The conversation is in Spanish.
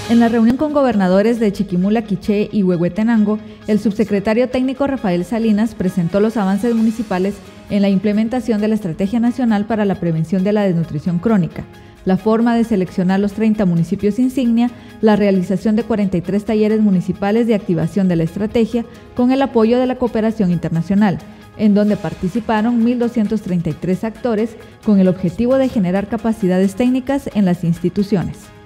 En la reunión con gobernadores de Chiquimula, Quiché y Huehuetenango, el subsecretario técnico Rafael Salinas presentó los avances municipales en la implementación de la Estrategia Nacional para la Prevención de la Desnutrición Crónica, la forma de seleccionar los 30 municipios insignia, la realización de 43 talleres municipales de activación de la estrategia con el apoyo de la cooperación internacional, en donde participaron 1.233 actores con el objetivo de generar capacidades técnicas en las instituciones.